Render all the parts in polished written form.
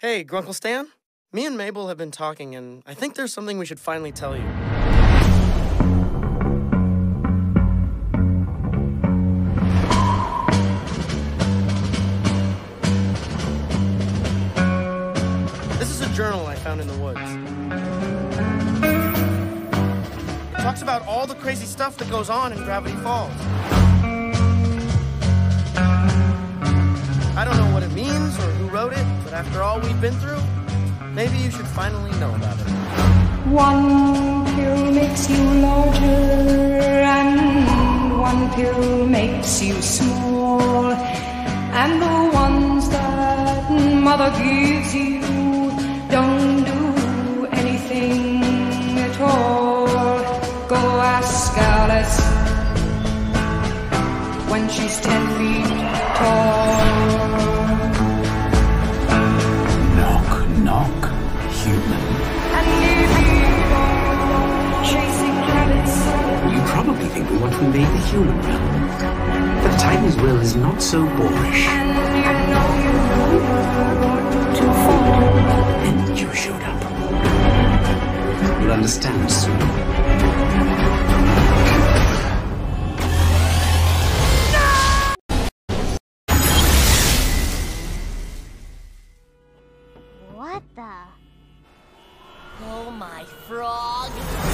Hey, Grunkle Stan? Me and Mabel have been talking, and I think there's something we should finally tell you. This is a journal I found in the woods. It talks about all the crazy stuff that goes on in Gravity Falls. I don't know what it means or who wrote it, but after all we've been through, maybe you should finally know about it. One pill makes you larger, and one pill makes you small. And the ones that mother gives you don't do anything at all. Go ask Alice when she's 10 feet tall. Knock, knock, human. And chasing rabbits. You probably think we want to invade the human realm. But Titan's will is not so boorish. And you know you were going to fall. And you showed up. You'll understand soon. What the? Oh my frog!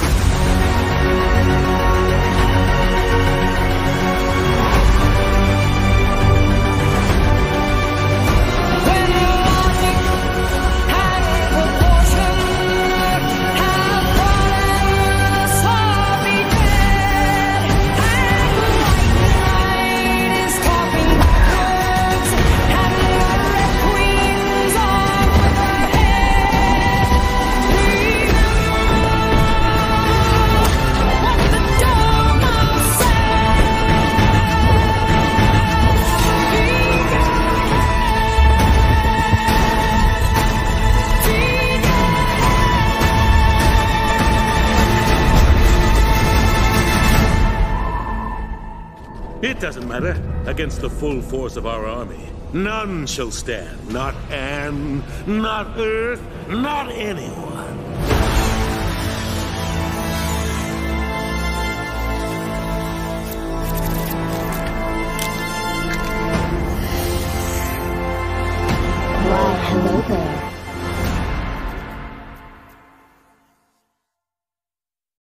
It doesn't matter. Against the full force of our army, none shall stand. Not Anne, not Earth, not anyone.